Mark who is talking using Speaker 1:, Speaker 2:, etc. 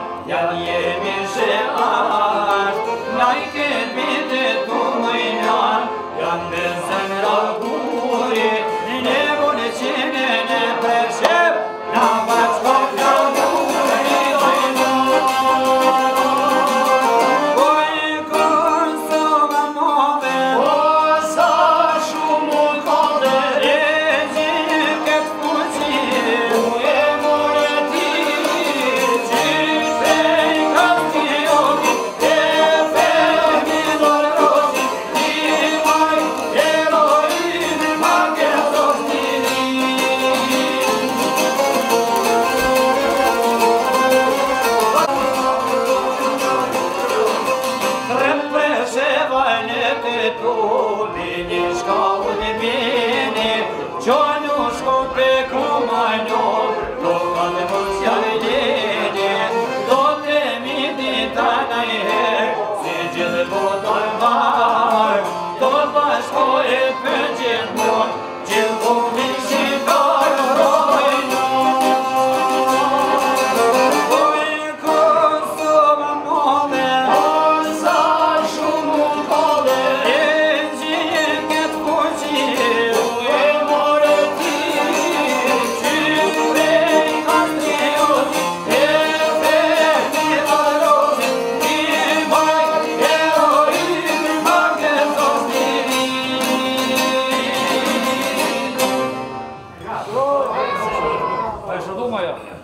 Speaker 1: iar e mișelar. N-ai cât bine tu mâinea, i-am mers în răguri, nebune cine ne percep, n-avați foc de-amuri, voi cum să mă move, o să șumul code, regine cât puțin, nu e muretit, ci fei că-mi ochii, e femeilor roșii, mai eroini, maghe tu veniš kao de bine, čo nu škope kumanjo, to kad musja vidjene, do te mi dita najhe, siđel botar var, to baš koje peđen mon, čil pomiši kar rojno. Ojko su vam mole, on sa šumu kole,
Speaker 2: Що думаю?